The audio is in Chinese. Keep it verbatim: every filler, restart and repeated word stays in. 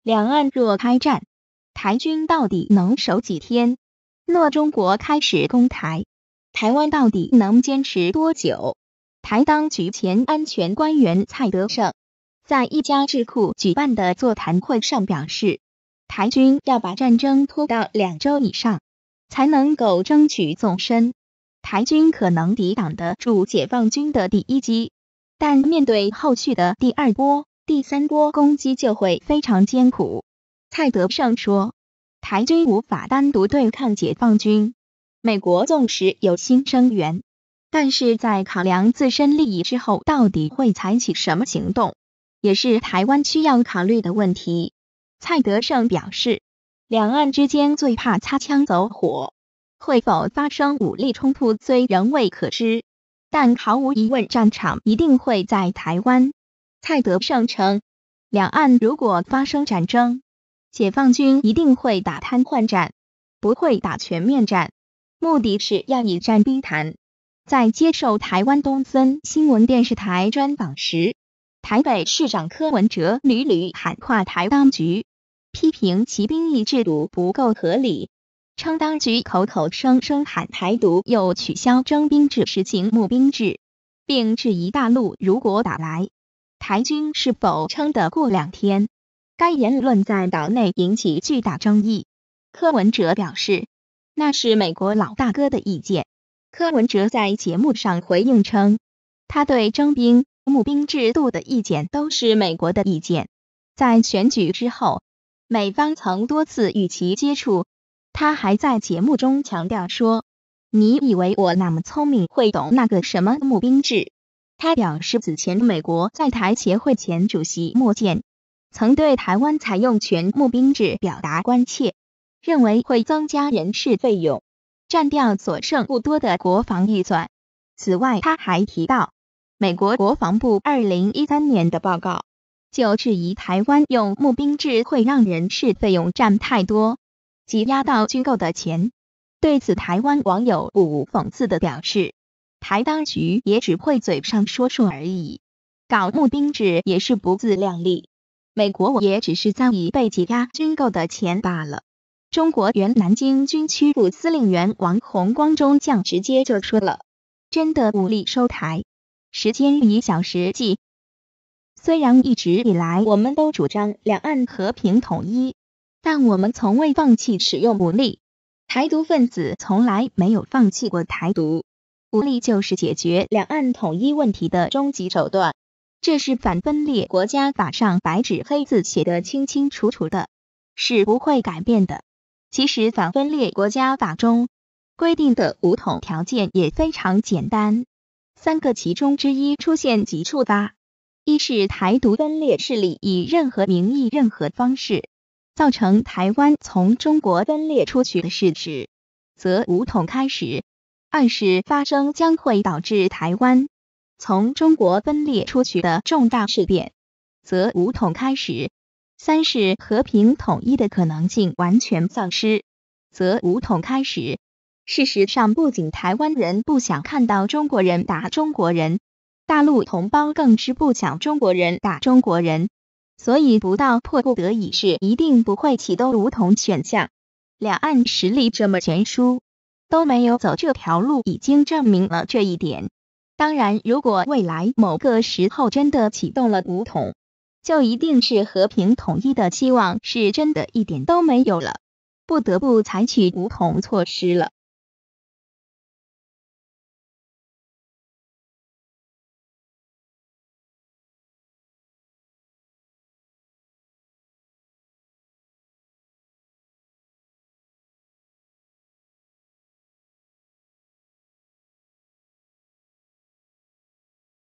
两岸若开战，台军到底能守几天？若中国开始攻台，台湾到底能坚持多久？台当局前安全官员蔡德胜在一家智库举办的座谈会上表示，台军要把战争拖到两周以上，才能够争取纵深。台军可能抵挡得住解放军的第一击，但面对后续的第二波、第三波攻击就会非常艰苦。蔡德胜说，台军无法单独对抗解放军，美国纵使有心声援，但是在考量自身利益之后，到底会采取什么行动，也是台湾需要考虑的问题。蔡德胜表示，两岸之间最怕擦枪走火，会否发生武力冲突虽仍未可知，但毫无疑问战场一定会在台湾。蔡德胜称，两岸如果发生战争，解放军一定会打瘫痪战，不会打全面战，目的是要以战逼谈。在接受台湾东森新闻电视台专访时，台北市长柯文哲屡屡喊话台当局，批评其兵役制度不够合理，称当局口口声声喊台独，又取消征兵制实行募兵制，并质疑大陆如果打来，台军是否撑得过两天。该言论在岛内引起巨大争议。柯文哲表示，那是美国老大哥的意见。柯文哲在节目上回应称，他对征兵、募兵制度的意见都是美国的意见。在选举之后，美方曾多次与其接触，他还在节目中强调说，你以为我那么聪明会懂那个什么募兵制？他表示，此前美国在台协会前主席莫健曾对台湾采用全募兵制表达关切，认为会增加人事费用，占掉所剩不多的国防预算。此外，他还提到，美国国防部二零一三年的报告就质疑台湾用募兵制会让人事费用占太多，挤压到军购的钱。对此，台湾网友不无讽刺地表示，台当局也只会嘴上说说而已，搞募兵制也是不自量力，美国也只是在以被挤压军购的钱罢了。中国原南京军区副司令员王洪光中将直接就说了，真的武力收台，时间以小时计。虽然一直以来我们都主张两岸和平统一，但我们从未放弃使用武力，台独分子从来没有放弃过台独，武力就是解决两岸统一问题的终极手段，这是反分裂国家法上白纸黑字写得清清楚楚的，是不会改变的。其实反分裂国家法中规定的武统条件也非常简单，三个其中之一出现即触发。一是台独分裂势力以任何名义、任何方式造成台湾从中国分裂出去的事实，则武统开始；二是发生将会导致台湾从中国分裂出去的重大事变，则武统开始；三是和平统一的可能性完全丧失，则武统开始。事实上，不仅台湾人不想看到中国人打中国人，大陆同胞更是不想中国人打中国人，所以不到迫不得已是一定不会启动武统选项。两岸实力这么悬殊，都没有走这条路，已经证明了这一点。当然，如果未来某个时候真的启动了武统，就一定是和平统一的希望是真的一点都没有了，不得不采取武统措施了。